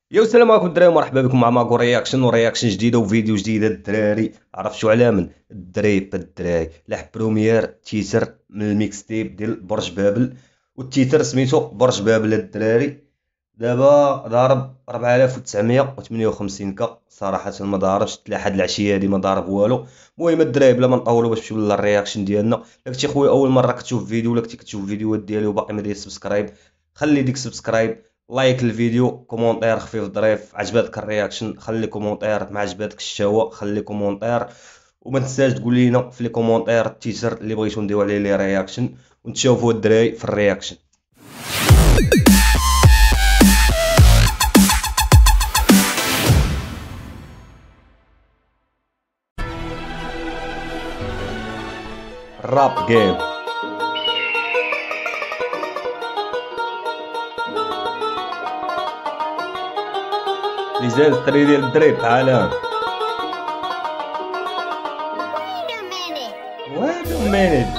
يا السلام عليكم الدراري، مرحبا بكم مع ماكو رياكشن جديده وفيديو جديد. الدراري عرفتوا على من الدريب؟ الدراري لاح بروميير تيتر من الميكس تيب ديال برج بابل، والتيتر سميتو برج بابل. الدراري دابا ضارب 4958 كا. صراحه ما ضاربش لحد العشيه هادي، ما ضارب والو. المهم الدراري بلا ما نطولوا باش نمشيو للرياكشن ديالنا. الا كنتي خويا اول مره كتشوف فيديو ولا كنتي كتشوف الفيديوهات ديالي وباقي ما داير سبسكرايب، خلي ديك سبسكرايب، لايك الفيديو، كومونتير خفيف ظريف. عجباتك الرياكشن خلي كومونتير، ما عجباتك الشهوة خلي كومونتير. وما تنساش تقول لينا في لي كومونتير التيتر اللي بغيتو نديرو عليه لي رياكشن، ونتشوفوا الدراري في الرياكشن. الراب جيم ليزال الطري ديال الدريب تعالى. وين مينيت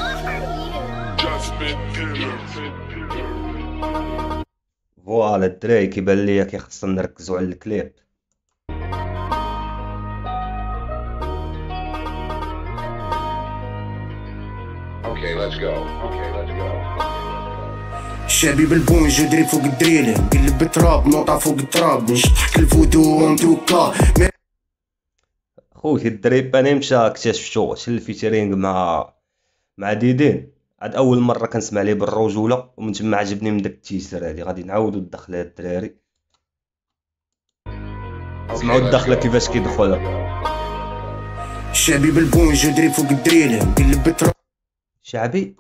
فوالا الدراري كيبان ليا خصنا نركزوا على الكليب. شابي بالبون جدري فوق الدريل، نقلب التراب نوطا فوق التراب، نشطحك الفودو اونتوكا. خويا الدريب انا مشى اكتشفتو شل الفيتشرينغ مع ديدين. عاد اول مره كنسمع ليه بالرجوله، ومن تما عجبني من داك التيسر هادي. غادي نعاودو الدخله الدراري، سمعوا الدخله كيفاش كيدخلها. شابي بالبون جدري فوق الدريل، نقلب التراب. شعبي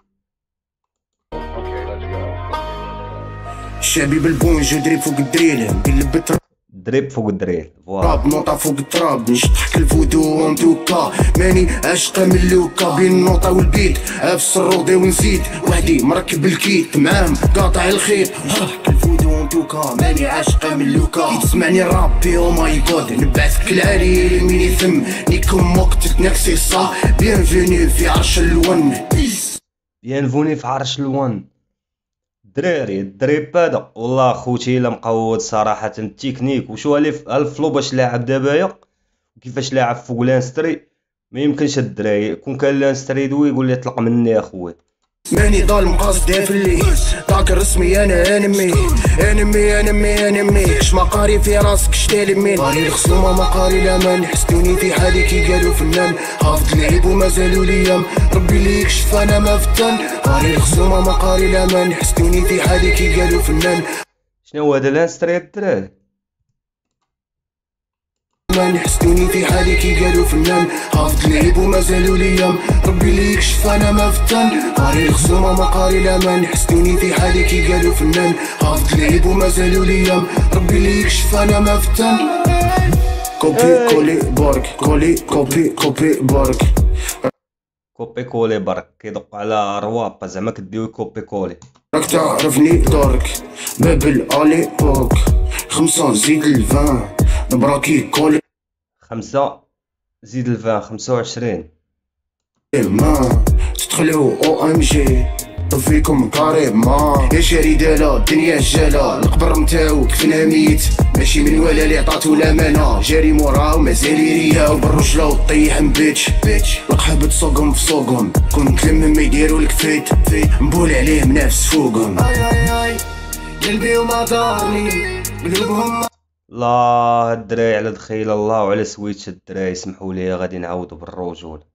شابي بالبون جدري فوق الدريل، نقلب التراب. دريب فوق الدريل فوالا. نوطا فوق التراب، نشطحك الفودو اونتوكا. ماني عاشقة من لوكا، بين النوطة والبيت عافس الروضي ونزيد وحدي مركب الكيت معاهم قاطع الخيط. نشطحك الفودو اونتوكا، ماني عاشقة من لوكا. تسمعني رابي او ماي جود، نبعثك العالي من يثم نيكم وقت نكسي صا. بيانفوني في عرش الون، بيانفوني في عرش الوان. دراري الدريب هذا والله خوتي الا مقود صراحه. التكنيك وشو الفلو باش لاعب دابايا وكيفاش لاعب فوق لانستري ما يمكنش. الدراري كون كان لانستري دوي يقول لي طلق مني اخويا. ماني ظالم قاصد دافلي، طاق رسمي انا انمي كش مقاري في راسك شتالمين. قاري الخصومة مقاري الامان، حسدوني في حالي كي قالوا فنان. حافظ العيب وما زالوا ليام، ربي اللي يكشف انا ما فتان. قاري الخصومة مقاري الامان، حسدوني في حالي كي قالوا فنان. شنو هذا لانستري الدراري؟ حسدوني في حالي كي قالوا فنان. حافظ العيب وما زالوا ليام، ربي اللي يكشف انا ما فتان. قاري الخصومة مقاري الامان، حسدوني في حالي كي قالوا فنان. حافظ العيب وما زالوا ليام، ربي اللي يكشف انا ما فتان. كوبي كولي بارك، كولي كوبي بارك. كوبي كولي برك كيدق على روابا زعما كديوي كوبي كولي. راك تعرفني دارك بابل الي بوك. 5 زيد الفان نبراكي كولي. 5 زيد الفان 25. ما تدخلوا او ام جي فيكم كاريما. يا شريدالة الدنيا جالة، القبر نتاعو كفنا ميت، ماشي من ولا اللي عطاتو الامانة. جاري موراه ومازال يريا وبالرجلة وطيح بيتش القحبة سوقهم في سوقهم. كنت لمهم ما يديرولك فيت نبول عليهم نفس فوقهم. قلبي وما دارني قلوبهم. الله الدراي على دخيل الله وعلى سويتش الدراي. سمحوا لي غادي نعاودو بالرجولة.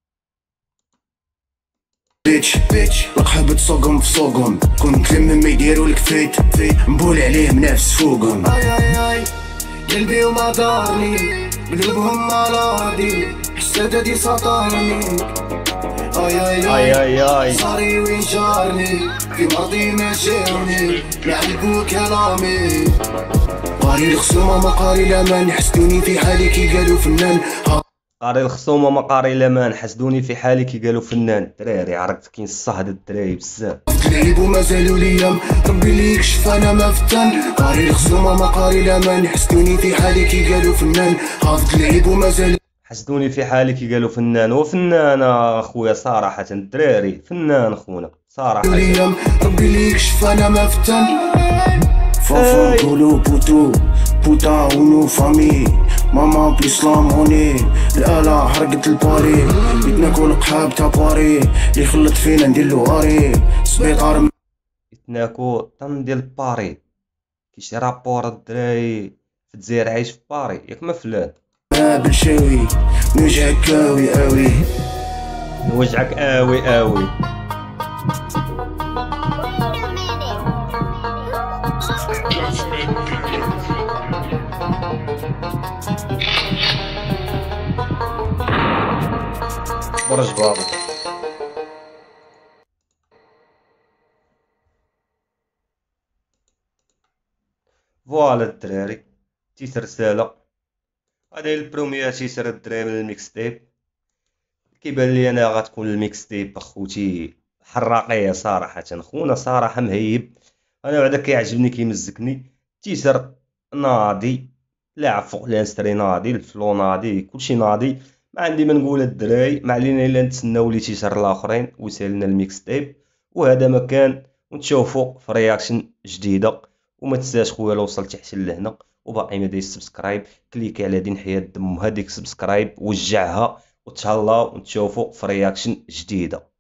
بيتش القحبة سوقهم في سوقهم. كنت لمهم ما يديرولك فيت نبول عليهم نفس فوقهم. قلبي وما دارني قلوبهم على ردي، حسادة دي سطرني. اي صاري وين جارني، في مرضي ما جاوني لعبوا كلامي. قاري الخصومة مقاري الامان، حسدوني في حالي كي قالوا فنان. قاري الخصومة ما قاري الامان، حسدوني في حالي كي قالوا فنان. دراري عرفت كاين الصهد الدراري بزاف. العيب وما زالوا ليام، ربي اللي يكشف انا ما فتان. قاري الخصومة مقاري الامان، حسدوني في حالي كي قالوا فنان. حافظ العيب وما زالوا. حسدوني في حالي كي قالوا فنان. وفنان اخويا صراحة الدراري فنان خونا صراحة. ربي اللي يكشف انا ما فتان. فوفو كولو بوتو بوتا ونو فامي ماما بليس لاموني الآلة حرقت الباري بغيت ناكل قحاب تا باري اللي خلط فينا نديرلو هاري سبيطار يتناكو طن ديال باري كيشي رابور الدراري في الجزائر عايش في باري ياك ما فلان بالشاوي نوجعك اوي اوي نوجعك اوي اوي برج بابا فوالا الدراري تيت رسالة هذا هي البروميير تيسر الدراري من الميكس تيب كيبان لي انا غتكون الميكس تيب اخوتي حراقية صراحة خونا صراحة مهيب انا بعدا كيعجبني كيمزكني تيسر ناضي لاعب فوق الانستري ناضي الفلو ناضي كلشي ناضي ما عندي ما نقول الدراري ما علينا الا نتسناو لي تيسر الاخرين ويسالنا الميكس تيب وهذا مكان ونتشوفوا في رياكشن جديده وما تنساش خويا لو وصلت حتى لهنا وباقي ما دايرش سبسكرايب كليكي على دين حياة الدم هذيك سبسكرايب وجعها وتهلاو ونتشوفوا في رياكشن جديده.